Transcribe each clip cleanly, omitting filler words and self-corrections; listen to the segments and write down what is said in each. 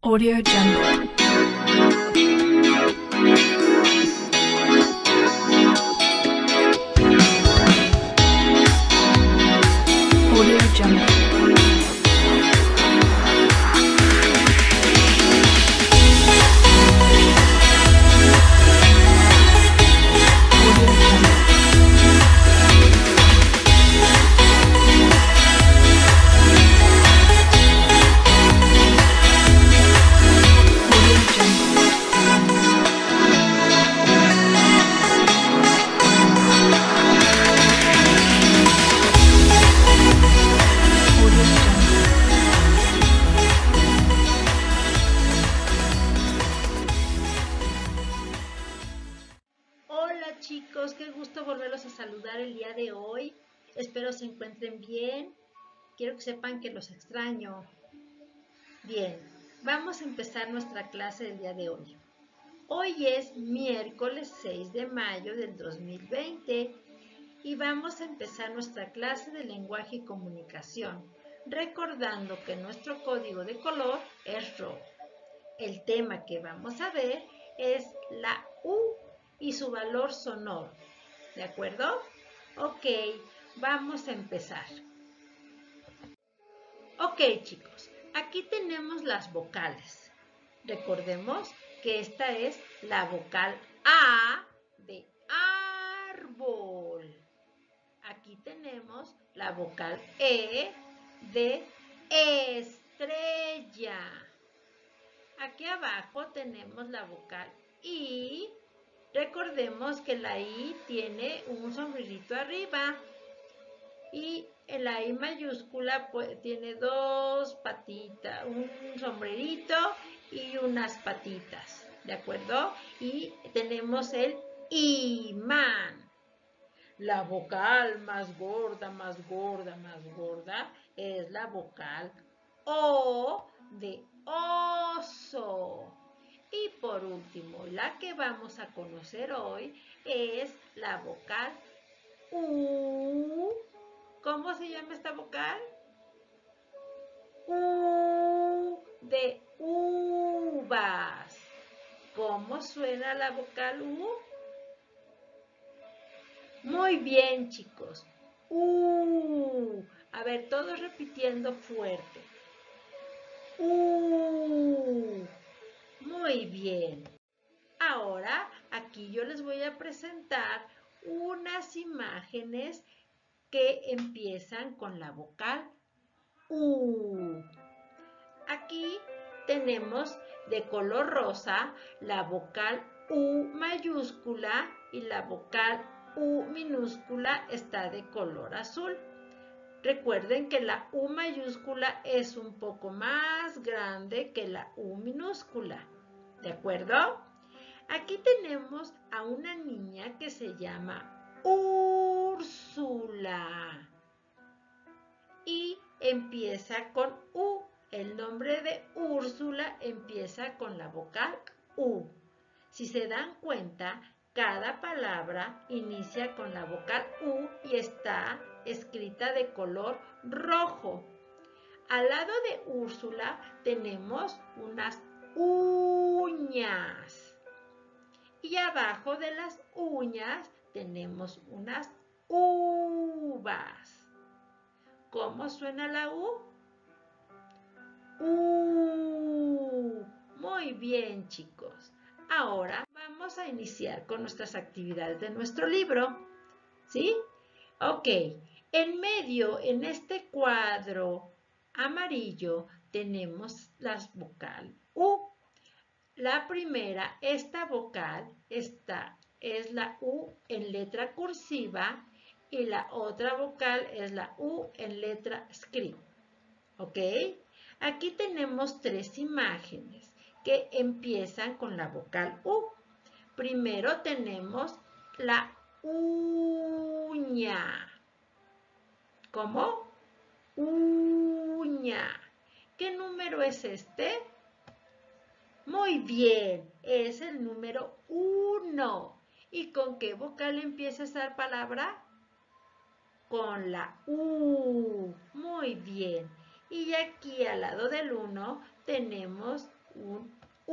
Audio Jungle. Audio Jungle. Hola chicos, qué gusto volverlos a saludar el día de hoy. Espero se encuentren bien. Quiero que sepan que los extraño. Bien, vamos a empezar nuestra clase del día de hoy. Hoy es miércoles 6 de mayo del 2020 y vamos a empezar nuestra clase de lenguaje y comunicación, recordando que nuestro código de color es rojo. El tema que vamos a ver es la U y su valor sonoro. ¿De acuerdo? Ok, vamos a empezar. Ok, chicos, aquí tenemos las vocales. Recordemos que esta es la vocal A de árbol. Aquí tenemos la vocal E de estrella. Aquí abajo tenemos la vocal I. Recordemos que la I tiene un sombrerito arriba y la I mayúscula pues, tiene dos patitas, un sombrerito y unas patitas, ¿de acuerdo? Y tenemos el imán. La vocal más gorda, más gorda, más gorda es la vocal O de oso. Y por último, la que vamos a conocer hoy es la vocal U. ¿Cómo se llama esta vocal? U de uvas. ¿Cómo suena la vocal U? Muy bien, chicos. A ver, todos repitiendo fuerte. Muy bien. Ahora, aquí yo les voy a presentar unas imágenes que empiezan con la vocal U. Aquí tenemos de color rosa la vocal U mayúscula y la vocal U minúscula está de color azul. Recuerden que la U mayúscula es un poco más grande que la U minúscula. ¿De acuerdo? Aquí tenemos a una niña que se llama Úrsula y empieza con U. El nombre de Úrsula empieza con la vocal U. Si se dan cuenta, cada palabra inicia con la vocal U y está escrita de color rojo. Al lado de Úrsula tenemos unas uñas. Y abajo de las uñas tenemos unas uvas. ¿Cómo suena la U? Muy bien, chicos. Ahora vamos a iniciar con nuestras actividades de nuestro libro. ¿Sí? Ok. En medio, en este cuadro amarillo, tenemos las vocales U. La primera, esta vocal es la U en letra cursiva y la otra vocal es la U en letra script. ¿Ok? Aquí tenemos tres imágenes que empiezan con la vocal U. Primero tenemos la uña. ¿Cómo? Uña. ¿Qué número es este? Muy bien, es el número 1. ¿Y con qué vocal empieza esa palabra? Con la U. Muy bien. Y aquí al lado del 1 tenemos un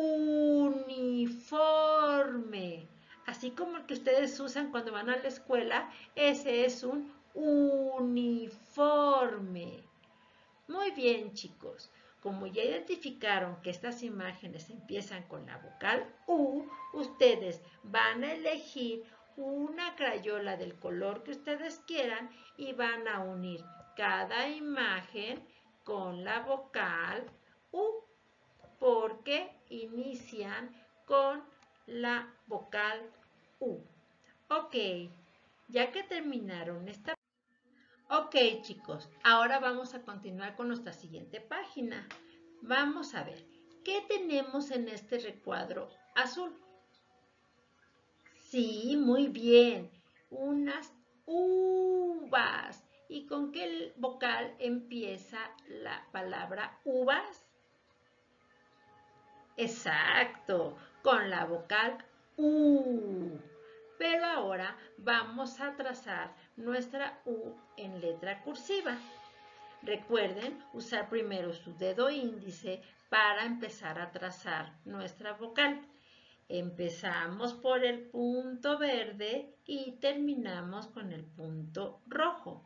uniforme. Así como el que ustedes usan cuando van a la escuela, ese es un uniforme. Muy bien, chicos. Como ya identificaron que estas imágenes empiezan con la vocal U, ustedes van a elegir una crayola del color que ustedes quieran y van a unir cada imagen con la vocal U, porque inician con la vocal U. Ok, ya que terminaron esta... Ok, chicos, ahora vamos a continuar con nuestra siguiente página. Vamos a ver, ¿qué tenemos en este recuadro azul? Sí, muy bien, unas uvas. ¿Y con qué vocal empieza la palabra uvas? Exacto, con la vocal U. Pero ahora vamos a trazar nuestra U en letra cursiva. Recuerden usar primero su dedo índice para empezar a trazar nuestra vocal. Empezamos por el punto verde y terminamos con el punto rojo.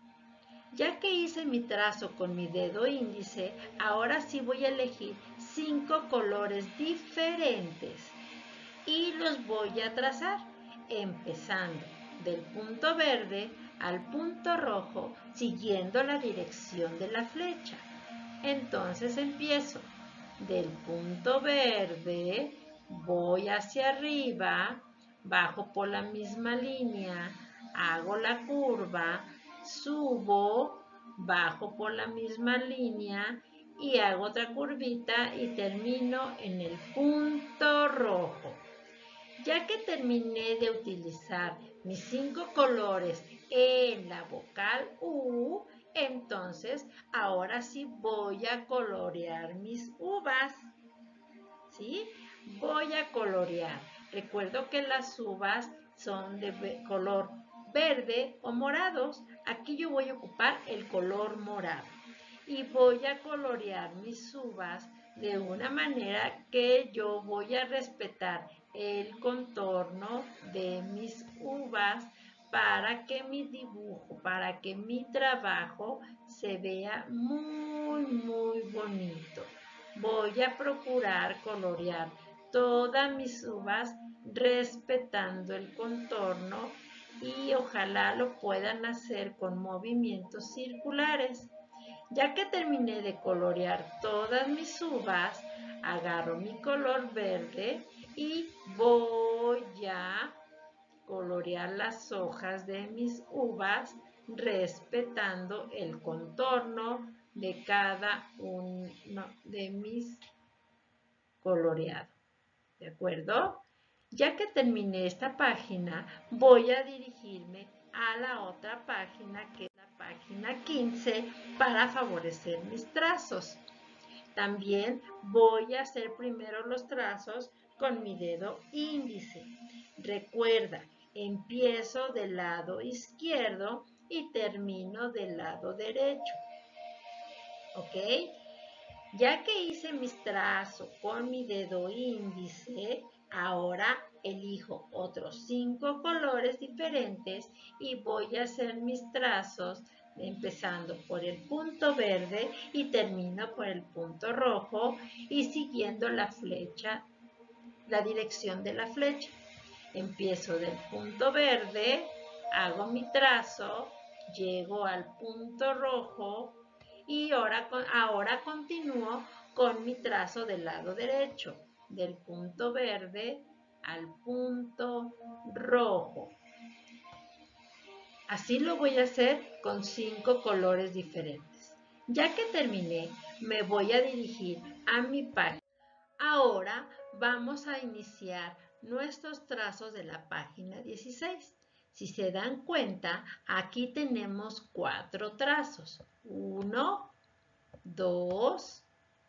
Ya que hice mi trazo con mi dedo índice, ahora sí voy a elegir 5 colores diferentes y los voy a trazar, empezando del punto verde al punto rojo, siguiendo la dirección de la flecha. Entonces empiezo del punto verde, voy hacia arriba, bajo por la misma línea, hago la curva, subo, bajo por la misma línea y hago otra curvita y termino en el punto rojo. Ya que terminé de utilizar mis 5 colores en la vocal U, entonces ahora sí voy a colorear mis uvas. ¿Sí? Voy a colorear. Recuerdo que las uvas son de color verde o morados. Aquí yo voy a ocupar el color morado. Y voy a colorear mis uvas de una manera que yo voy a respetar el contorno de mis uvas para que mi dibujo, para que mi trabajo se vea muy, muy bonito. Voy a procurar colorear todas mis uvas respetando el contorno y ojalá lo puedan hacer con movimientos circulares. Ya que terminé de colorear todas mis uvas, agarro mi color verde y voy a colorear las hojas de mis uvas respetando el contorno de cada uno de mis coloreados. ¿De acuerdo? Ya que terminé esta página, voy a dirigirme a la otra página, que es la página 15, para favorecer mis trazos. También voy a hacer primero los trazos con mi dedo índice. Recuerda, empiezo del lado izquierdo y termino del lado derecho. ¿Ok? Ya que hice mis trazos con mi dedo índice, ahora elijo otros 5 colores diferentes y voy a hacer mis trazos empezando por el punto verde y termino por el punto rojo y siguiendo la flecha, la dirección de la flecha. Empiezo del punto verde, hago mi trazo, llego al punto rojo y ahora continúo con mi trazo del lado derecho, del punto verde al punto rojo. Así lo voy a hacer con 5 colores diferentes. Ya que terminé, me voy a dirigir a mi página. Ahora vamos a iniciar nuestros trazos de la página 16. Si se dan cuenta, aquí tenemos 4 trazos. 1, 2,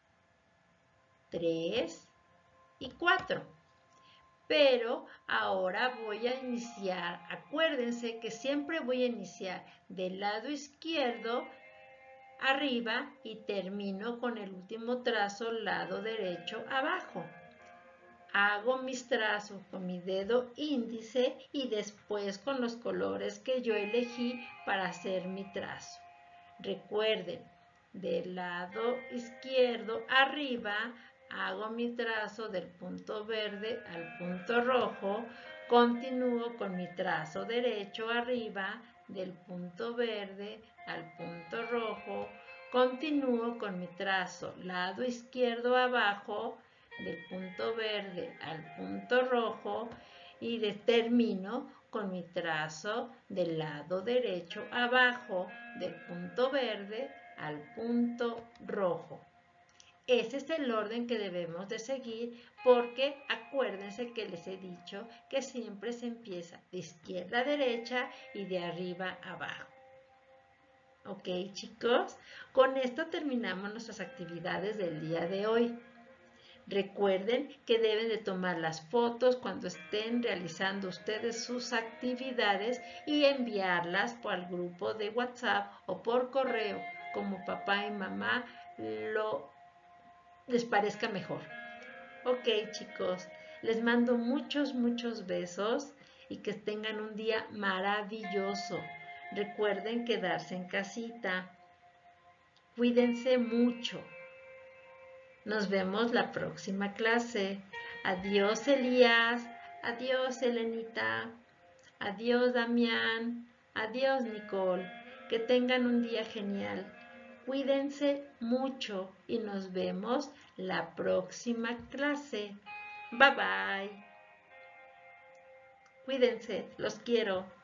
3 y 4. Pero ahora voy a iniciar, acuérdense que siempre voy a iniciar del lado izquierdo arriba y termino con el último trazo lado derecho abajo. Hago mis trazos con mi dedo índice y después con los colores que yo elegí para hacer mi trazo. Recuerden, del lado izquierdo arriba hago mi trazo del punto verde al punto rojo, continúo con mi trazo derecho arriba del punto verde al punto rojo, continúo con mi trazo lado izquierdo abajo del punto verde al punto rojo y termino con mi trazo del lado derecho abajo del punto verde al punto rojo. Ese es el orden que debemos de seguir porque acuérdense que les he dicho que siempre se empieza de izquierda a derecha y de arriba a abajo. Ok, chicos, con esto terminamos nuestras actividades del día de hoy. Recuerden que deben de tomar las fotos cuando estén realizando ustedes sus actividades y enviarlas por el grupo de WhatsApp o por correo, como papá y mamá les parezca mejor. Ok, chicos, les mando muchos besos y que tengan un día maravilloso. Recuerden quedarse en casita. Cuídense mucho. Nos vemos la próxima clase. Adiós, Elías. Adiós, Elenita. Adiós, Damián. Adiós, Nicole. Que tengan un día genial. Cuídense mucho y nos vemos la próxima clase. Bye bye. Cuídense, los quiero.